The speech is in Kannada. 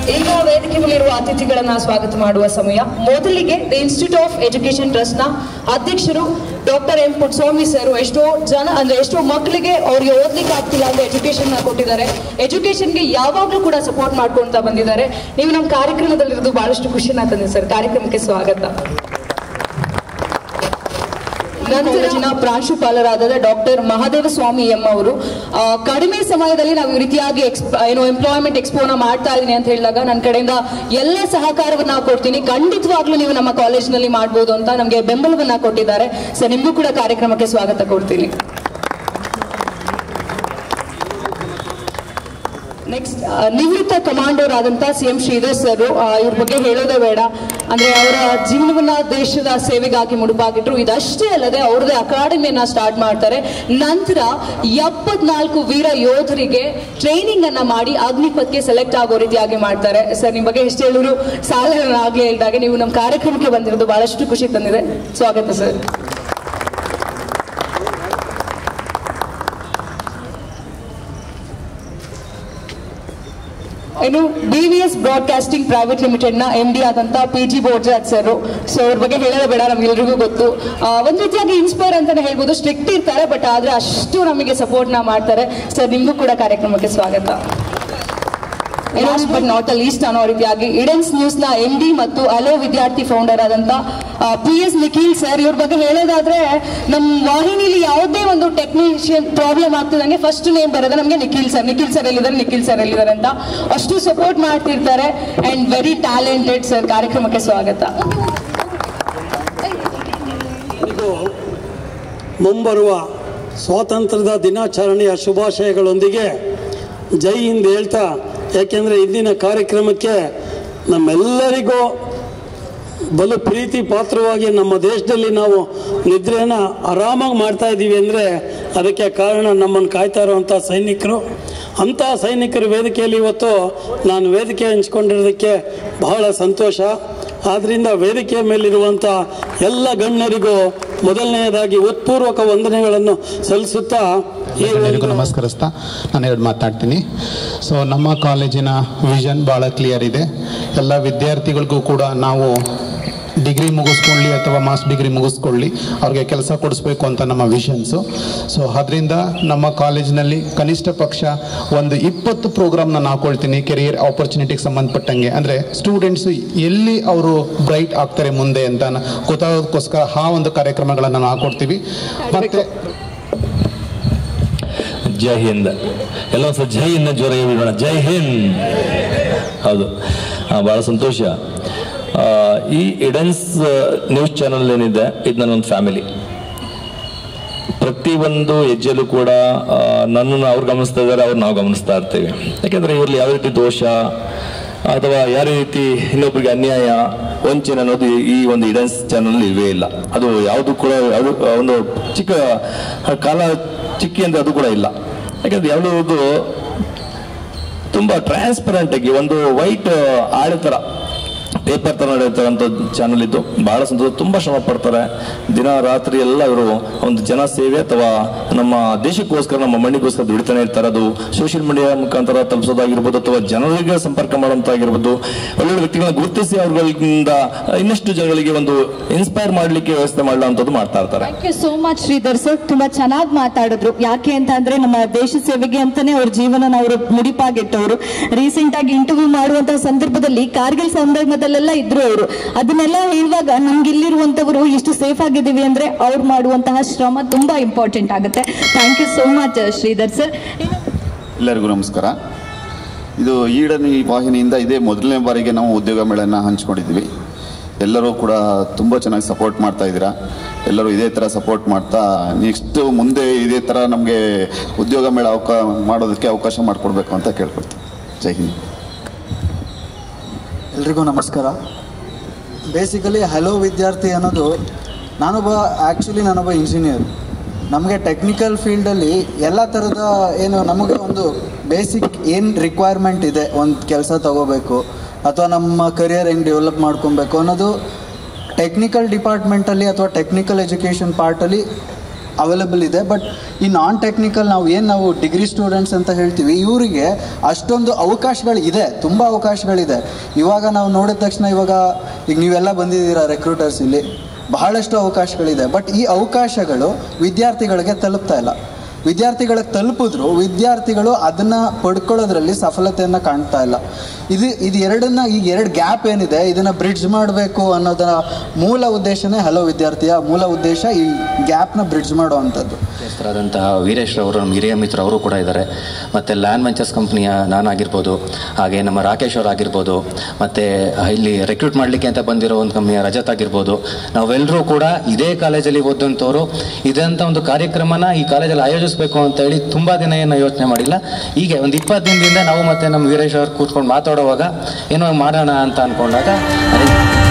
ಈಗ ವೇದಿಕೆ ಮೇಲಿರುವ ಅತಿಥಿಗಳನ್ನ ಸ್ವಾಗತ ಮಾಡುವ ಸಮಯ. ಮೊದಲಿಗೆ the Institute of Education Trust ನ ಅಧ್ಯಕ್ಷರು ಡಾಕ್ಟರ್ ಎಂ ಪುಟ್ಟಸ್ವಾಮಿ ಸರ್ ಎಷ್ಟೋ ಮಕ್ಕಳಿಗೆ ಅವ್ರಿಗೆ ಓದ್ಲಿಕ್ಕೆ ಆಗ್ತಿಲ್ಲ ಅಂದ್ರೆ ಎಜುಕೇಶನ್ ಕೊಟ್ಟಿದ್ದಾರೆ. ಎಜುಕೇಶನ್ಗೆ ಯಾವಾಗ್ಲೂ ಕೂಡ ಸಪೋರ್ಟ್ ಮಾಡ್ಕೊಂತ ಬಂದಿದ್ದಾರೆ. ನೀವು ನಮ್ಮ ಕಾರ್ಯಕ್ರಮದಲ್ಲಿರೋದು ಬಹಳಷ್ಟು ಖುಷಿನ ತಂದೆ ಸರ್. ಕಾರ್ಯಕ್ರಮಕ್ಕೆ ಸ್ವಾಗತ. ನಂತರ ಪ್ರಾಂಶುಪಾಲರಾದ ಡಾಕ್ಟರ್ ಮಹಾದೇವ ಸ್ವಾಮಿ ಎಂ ಅವರು ಕಡಿಮೆ ಸಮಯದಲ್ಲಿ ನಾವು ಈ ರೀತಿಯಾಗಿ ಎಂಪ್ಲಾಯ್ಮೆಂಟ್ ಎಕ್ಸ್ಪೋನ ಮಾಡ್ತಾ ಇದೀನಿ ಅಂತ ಹೇಳಿದಾಗ ನನ್ನ ಕಡೆಯಿಂದ ಎಲ್ಲ ಸಹಕಾರವನ್ನ ಕೊಡ್ತೀನಿ, ಖಂಡಿತವಾಗ್ಲೂ ನೀವು ನಮ್ಮ ಕಾಲೇಜಿನಲ್ಲಿ ಮಾಡ್ಬೋದು ಅಂತ ನಮಗೆ ಬೆಂಬಲವನ್ನ ಕೊಟ್ಟಿದ್ದಾರೆ. ಸೊ ನಿಮಗೂ ಕೂಡ ಕಾರ್ಯಕ್ರಮಕ್ಕೆ ಸ್ವಾಗತ ಕೊಡ್ತೀನಿ. ನೆಕ್ಸ್ಟ್ ನಿವೃತ್ತ ಕಮಾಂಡರ್ ಆದಂತ CM ಶ್ರೀಧರ್ ಸರ್, ಇವ್ರ ಬಗ್ಗೆ ಹೇಳೋದೇ ಬೇಡ. ಅಂದ್ರೆ ಅವರ ಜೀವನವನ್ನ ದೇಶದ ಸೇವೆಗಾಗಿ ಮುಡುಪಾಗಿಟ್ರು. ಇದಷ್ಟೇ ಅಲ್ಲದೆ ಅವ್ರದೇ ಅಕಾಡೆಮಿಯನ್ನ ಸ್ಟಾರ್ಟ್ ಮಾಡ್ತಾರೆ. ನಂತರ 74 ವೀರ ಯೋಧರಿಗೆ ಟ್ರೈನಿಂಗ್ ಅನ್ನ ಮಾಡಿ ಅಗ್ನಿಪಥ್ಗೆ ಸೆಲೆಕ್ಟ್ ಆಗೋ ರೀತಿಯಾಗಿ ಮಾಡ್ತಾರೆ. ಸರ್ ನಿಮ್ ಬಗ್ಗೆ ಎಷ್ಟು ಹೇಳಿದ್ರು ಸಾಲನಾಗ್ಲೇ ಹೇಳಿದಾಗ ನೀವು ನಮ್ಮ ಕಾರ್ಯಕ್ರಮಕ್ಕೆ ಬಂದಿರೋದು ಬಹಳಷ್ಟು ಖುಷಿ ತಂದಿದೆ. ಸ್ವಾಗತ ಸರ್. ಇನ್ನು BVS ಬ್ರಾಡ್ಕಾಸ್ಟಿಂಗ್ ಪ್ರೈವೇಟ್ ಲಿಮಿಟೆಡ್ ನ MD ಆದಂತ PG ಬೋರ್ಜಾಜ್ ಸರ್. ಸೊ ಅವ್ರ ಬಗ್ಗೆ ಹೇಳೋದೇ ಬೇಡ, ನಮ್ಗೆಲ್ರಿಗೂ ಗೊತ್ತು. ಒಂದ್ ರೀತಿಯಾಗಿ ಇನ್ಸ್ಪೈರ್ ಅಂತಾನೆ ಹೇಳ್ಬೋದು. ಸ್ಟ್ರಿಕ್ಟ್ ಇರ್ತಾರೆ, ಬಟ್ ಆದ್ರೆ ಅಷ್ಟು ನಮಗೆ ಸಪೋರ್ಟ್ ನ ಮಾಡ್ತಾರೆ. ಸರ್ ನಿಮ್ಗೂ ಕೂಡ ಕಾರ್ಯಕ್ರಮಕ್ಕೆ ಸ್ವಾಗತ. Last but not the least ಅನ್ನೋ ರೀತಿಯಾಗಿ ಇಡೆನ್ಸ್ ನ್ಯೂಸ್ ನ MD ಮತ್ತು ಅಲೋ ವಿದ್ಯಾರ್ಥಿ ಫೌಂಡರ್ ಆದಂತ PS ನಿಖಿಲ್ ಸರ್. ಇವ್ರ ಬಗ್ಗೆ ಹೇಳೋದಾದ್ರೆ ನಮ್ಮ ವಾಹಿನಿಲಿ ಯಾವುದೇ ಒಂದು ಟೆಕ್ನಿಷಿಯನ್ ಪ್ರಾಬ್ಲಮ್ ಆಗ್ತದಂಗೆ ಫಸ್ಟ್ ನೇಮ್ ಬರೋದು ನಮಗೆ ನಿಖಿಲ್ ಸರ್ ಎಲ್ಲಿದ್ದಾರೆ ಅಂತ ಅಷ್ಟು ಸಪೋರ್ಟ್ ಮಾಡ್ತಿರ್ತಾರೆ. And very talented sir. ಕಾರ್ಯಕ್ರಮಕ್ಕೆ ಸ್ವಾಗತ. ಇದು ಮುಂಬರುವ ಸ್ವಾತಂತ್ರ್ಯದ ದಿನಾಚರಣೆಯ ಶುಭಾಶಯಗಳೊಂದಿಗೆ ಜೈ ಹಿಂದ್ ಹೇಳ್ತಾ, ಯಾಕೆಂದರೆ ಇಂದಿನ ಕಾರ್ಯಕ್ರಮಕ್ಕೆ ನಮ್ಮೆಲ್ಲರಿಗೂ ಬಲು ಪ್ರೀತಿ ಪಾತ್ರವಾಗಿ ನಮ್ಮ ದೇಶದಲ್ಲಿ ನಾವು ನಿದ್ರೆಯನ್ನು ಆರಾಮಾಗಿ ಮಾಡ್ತಾ ಇದ್ದೀವಿ ಅಂದರೆ ಅದಕ್ಕೆ ಕಾರಣ ನಮ್ಮನ್ನು ಕಾಯ್ತಾ ಇರುವಂಥ ಸೈನಿಕರು. ಅಂಥ ಸೈನಿಕರ ವೇದಿಕೆಯಲ್ಲಿ ಇವತ್ತು ನಾನು ವೇದಿಕೆ ಹಂಚ್ಕೊಂಡಿರೋದಕ್ಕೆ ಬಹಳ ಸಂತೋಷ. ಆದ್ದರಿಂದ ವೇದಿಕೆಯ ಮೇಲಿರುವಂಥ ಎಲ್ಲ ಗಣ್ಯರಿಗೂ ಮೊದಲನೆಯದಾಗಿ ಉತ್ಪೂರ್ವಕ ವಂದನೆಗಳನ್ನು ಸಲ್ಲಿಸುತ್ತಾ ಎಲ್ಲರಿಗೂ ನಮಸ್ಕರಿಸ್ತಾ ನಾನು ಎರಡು ಮಾತಾಡ್ತೀನಿ. ಸೊ ನಮ್ಮ ಕಾಲೇಜಿನ ವಿಷನ್ ಭಾಳ ಕ್ಲಿಯರ್ ಇದೆ. ಎಲ್ಲ ವಿದ್ಯಾರ್ಥಿಗಳಿಗೂ ಕೂಡ ನಾವು ಡಿಗ್ರಿ ಮುಗಿಸ್ಕೊಳ್ಳಿ ಅಥವಾ ಮಾಸ್ಟರ್ ಡಿಗ್ರಿ ಮುಗಿಸ್ಕೊಳ್ಳಿ ಅವ್ರಿಗೆ ಕೆಲಸ ಕೊಡಿಸ್ಬೇಕು ಅಂತ ನಮ್ಮ ವಿಷನ್ಸು. ಸೊ ಅದರಿಂದ ನಮ್ಮ ಕಾಲೇಜಿನಲ್ಲಿ ಕನಿಷ್ಠ ಪಕ್ಷ ಒಂದು 20 ಪ್ರೋಗ್ರಾಮ್ನ ನಾನು ಹಾಕೊಳ್ತೀನಿ ಕೆರಿಯರ್ ಆಪರ್ಚುನಿಟಿಗೆ ಸಂಬಂಧಪಟ್ಟಂಗೆ. ಅಂದರೆ ಸ್ಟೂಡೆಂಟ್ಸು ಎಲ್ಲಿ ಅವರು ಬ್ರೈಟ್ ಆಗ್ತಾರೆ ಮುಂದೆ ಅಂತ ಗೊತ್ತಾಗೋದಕ್ಕೋಸ್ಕರ ಆ ಒಂದು ಕಾರ್ಯಕ್ರಮಗಳನ್ನು ನಾವು ಹಾಕೊಡ್ತೀವಿ. ಮತ್ತು ಜೈ ಹಿಂದ್ ಎಲ್ಲ ಸಹ ಜೈ ಹಿಂದ್ ಜೋರಾಗಿ ಬಿಡೋಣ. ಜೈ ಹಿಂದ್. ಹೌದು, ಭಾಳ ಸಂತೋಷ. ಈ ಇಡೆನ್ಸ್ ನ್ಯೂಸ್ ಚಾನಲ್ ಏನಿದೆ ಇದು ನನ್ನೊಂದು ಫ್ಯಾಮಿಲಿ. ಪ್ರತಿಯೊಂದು ಹೆಜ್ಜೆಲ್ಲೂ ಕೂಡ ನನ್ನನ್ನು ಅವ್ರು ಗಮನಿಸ್ತಾ ಇದ್ದಾರೆ, ಅವ್ರು ನಾವು ಗಮನಿಸ್ತಾ ಇರ್ತೀವಿ. ಯಾಕೆಂದರೆ ಇವರಲ್ಲಿ ಯಾವ ರೀತಿ ದೋಷ ಅಥವಾ ಯಾವ ರೀತಿ ಇನ್ನೊಬ್ಬರಿಗೆ ಅನ್ಯಾಯ ವಂಚನೆ ಅನ್ನೋದು ಈ ಒಂದು ಇಡೆನ್ಸ್ ಚಾನಲ್ ಇವೇ ಇಲ್ಲ. ಅದು ಯಾವುದು ಕೂಡ ಯಾವುದು ಒಂದು ಚಿಕ್ಕ ಕಾಲ ಚಿಕ್ಕಿ ಅಂದರೆ ಅದು ಕೂಡ ಇಲ್ಲ. ಯಾಕಂದ್ರೆ ಯಾವುದೂ ತುಂಬ ಟ್ರಾನ್ಸ್ಪರೆಂಟ್ ಆಗಿ ಒಂದು ವೈಟ್ ಆಳೆ ಥರ ಪೇಪರ್ ಥರ ನಡೆಯುತ್ತಂಥ ಚಾನಲ್ ಇದ್ದು ಭಾಳ ಸಂತೋಷ. ತುಂಬ ಶ್ರಮ ಪಡ್ತಾರೆ ದಿನ ರಾತ್ರಿ ಎಲ್ಲ. ಇವರು ಒಂದು ಜನ ಸೇವೆ ಅಥವಾ ನಮ್ಮ ದೇಶಕ್ಕೋಸ್ಕರ ನಮ್ಮ ಮಣ್ಣಿಗೋಸ್ಕರ ದುಡಿತಾನೆ ಇರ್ತಾರೆ. ಅದು ಸೋಷಿಯಲ್ ಮೀಡಿಯಾ ಮುಖಾಂತರ ತಲುಪಿಸೋದಾಗಿರ್ಬೋದು ಅಥವಾ ಜನರಿಗೆ ಸಂಪರ್ಕ ಮಾಡುವಂತಾಗಿರ್ಬೋದು. ಒಳ್ಳೊಳ್ಳೆ ವ್ಯಕ್ತಿಗಳನ್ನ ಗುರುತಿಸಿ ಅವ್ರಗಳಿಂದ ಇನ್ನಷ್ಟು ಜನಗಳಿಗೆ ಒಂದು ಇನ್ಸ್ಪೈರ್ ಮಾಡಲಿಕ್ಕೆ ವ್ಯವಸ್ಥೆ ಮಾಡುವಂಥದ್ದು ಮಾಡ್ತಾ ಇರ್ತಾರೆ. Thank you so much Sridhar sir. ತುಂಬಾ ಚೆನ್ನಾಗಿ ಮಾತಾಡಿದ್ರು. ಯಾಕೆ ಅಂತ ಅಂದ್ರೆ ನಮ್ಮ ದೇಶ ಸೇವೆಗೆ ಅಂತಾನೆ ಅವ್ರ ಜೀವನ ಅವರು ಮುಡಿಪಾಗಿಟ್ಟವರು. ರೀಸೆಂಟ್ ಆಗಿ ಇಂಟರ್ವ್ಯೂ ಮಾಡುವಂತಹ ಸಂದರ್ಭದಲ್ಲಿ ಕಾರ್ಗಿಲ್ ಸಂದರ್ಭದಲ್ಲೆಲ್ಲ ಇದ್ರು ಅವರು. ಅದನ್ನೆಲ್ಲ ಹೇಳುವಾಗ ನಮ್ಗೆ ಇಲ್ಲಿರುವಂತವರು ಎಷ್ಟು ಸೇಫ್ ಆಗಿದ್ದೀವಿ ಅಂದ್ರೆ ಅವ್ರು ಮಾಡುವಂತಹ ಶ್ರಮ ತುಂಬಾ ಇಂಪಾರ್ಟೆಂಟ್ ಆಗುತ್ತೆ. Thank you so much Sridhar sir. ಎಲ್ಲರಿಗೂ ನಮಸ್ಕಾರ. ಇದು ಈಡನ್ ಈ ವಾಹಿನಿಯಿಂದ ಇದೇ ಮೊದಲನೇ ಬಾರಿಗೆ ನಾವು ಉದ್ಯೋಗ ಮೇಳನ ಹಂಚ್ಕೊಂಡಿದ್ವಿ. ಎಲ್ಲರೂ ಕೂಡ ತುಂಬ ಚೆನ್ನಾಗಿ ಸಪೋರ್ಟ್ ಮಾಡ್ತಾ ಇದ್ದೀರಾ. ಎಲ್ಲರೂ ಇದೇ ಥರ ಸಪೋರ್ಟ್ ಮಾಡ್ತಾ ನೆಕ್ಸ್ಟ್ ಮುಂದೆ ಇದೇ ಥರ ನಮಗೆ ಉದ್ಯೋಗ ಮೇಳ ಮಾಡೋದಕ್ಕೆ ಅವಕಾಶ ಮಾಡಿಕೊಡ್ಬೇಕು ಅಂತ ಕೇಳ್ಕೊಡ್ತೀನಿ. ಜೈ ಹಿಂದ್. ಎಲ್ರಿಗೂ ನಮಸ್ಕಾರ. ಬೇಸಿಕಲಿ ಹಲೋ ವಿದ್ಯಾರ್ಥಿ ಅನ್ನೋದು ನಾನೊಬ್ಬ ಇಂಜಿನಿಯರ್. ನಮಗೆ ಟೆಕ್ನಿಕಲ್ ಫೀಲ್ಡಲ್ಲಿ ಎಲ್ಲ ಥರದ ಏನು ನಮಗೆ ಒಂದು ಬೇಸಿಕ್ ಏನು ರಿಕ್ವೈರ್ಮೆಂಟ್ ಇದೆ, ಒಂದು ಕೆಲಸ ತಗೋಬೇಕು ಅಥವಾ ನಮ್ಮ ಕರಿಯರ್ ಹೆಂಗೆ ಡೆವಲಪ್ ಮಾಡ್ಕೊಬೇಕು ಅನ್ನೋದು ಟೆಕ್ನಿಕಲ್ ಡಿಪಾರ್ಟ್ಮೆಂಟಲ್ಲಿ ಅಥವಾ ಟೆಕ್ನಿಕಲ್ ಎಜುಕೇಷನ್ ಪಾರ್ಟಲ್ಲಿ ಅವೈಲೇಬಲ್ ಇದೆ. ಬಟ್ ಈ ನಾನ್ ಟೆಕ್ನಿಕಲ್ ನಾವು ಡಿಗ್ರಿ ಸ್ಟೂಡೆಂಟ್ಸ್ ಅಂತ ಹೇಳ್ತೀವಿ, ಇವರಿಗೆ ಅಷ್ಟೊಂದು ಅವಕಾಶಗಳಿದೆ, ತುಂಬ ಅವಕಾಶಗಳಿದೆ. ಇವಾಗ ನಾವು ನೋಡಿದ ತಕ್ಷಣ ಈಗ ನೀವೆಲ್ಲ ಬಂದಿದ್ದೀರಾ ರೆಕ್ರೂಟರ್ಸ್, ಇಲ್ಲಿ ಬಹಳಷ್ಟು ಅವಕಾಶಗಳಿದೆ. ಬಟ್ ಈ ಅವಕಾಶಗಳು ವಿದ್ಯಾರ್ಥಿಗಳಿಗೆ ತಲುಪ್ತಾ ಇಲ್ಲ. ವಿದ್ಯಾರ್ಥಿಗಳಿಗೆ ತಲುಪಿದ್ರು ವಿದ್ಯಾರ್ಥಿಗಳು ಅದನ್ನು ಪಡ್ಕೊಳ್ಳೋದ್ರಲ್ಲಿ ಸಫಲತೆಯನ್ನು ಕಾಣ್ತಾ ಇಲ್ಲ. ಇದು ಎರಡು ಗ್ಯಾಪ್ ಏನಿದೆ ಇದನ್ನು ಬ್ರಿಡ್ಜ್ ಮಾಡಬೇಕು ಅನ್ನೋದರ ಮೂಲ ಉದ್ದೇಶನೇ ಹಲೋ ವಿದ್ಯಾರ್ಥಿಯ ಮೂಲ ಉದ್ದೇಶ, ಈ ಗ್ಯಾಪ್ನ ಬ್ರಿಡ್ಜ್ ಮಾಡುವಂಥದ್ದು. ಹೆಸರಾದಂತಹ ವೀರೇಶ್ ಅವರು, ನಮ್ಮ ಹಿರಿಯ ಮಿತ್ರ ಅವರು ಕೂಡ ಇದ್ದಾರೆ. ಮತ್ತು ಲ್ಯಾಂಡ್ ವೆಂಚರ್ಸ್ ಕಂಪ್ನಿಯ ನಾನಾಗಿರ್ಬೋದು, ಹಾಗೆ ನಮ್ಮ ರಾಕೇಶ್ ಅವರು ಆಗಿರ್ಬೋದು, ಮತ್ತು ಇಲ್ಲಿ ರೆಕ್ರೂಟ್ ಮಾಡಲಿಕ್ಕೆ ಅಂತ ಬಂದಿರೋ ಒಂದು ಕಂಪ್ನಿಯ ರಜತ್ ಆಗಿರ್ಬೋದು, ನಾವೆಲ್ಲರೂ ಕೂಡ ಇದೇ ಕಾಲೇಜಲ್ಲಿ ಓದಂಥವ್ರು. ಇದಂಥ ಒಂದು ಕಾರ್ಯಕ್ರಮನ ಈ ಕಾಲೇಜಲ್ಲಿ ಆಯೋಜಿಸಬೇಕು ಅಂತ ಹೇಳಿ ತುಂಬ ದಿನ ಏನು ಯೋಚನೆ ಮಾಡಿಲ್ಲ. ಹೀಗೆ ಒಂದು 20 ದಿನದಿಂದ ನಾವು ಮತ್ತು ನಮ್ಮ ವೀರೇಶ್ ಅವರು ಕೂತ್ಕೊಂಡು ಮಾತಾಡುವಾಗ ಏನೋ ಮಾಡೋಣ ಅಂತ ಅಂದ್ಕೊಂಡಾಗ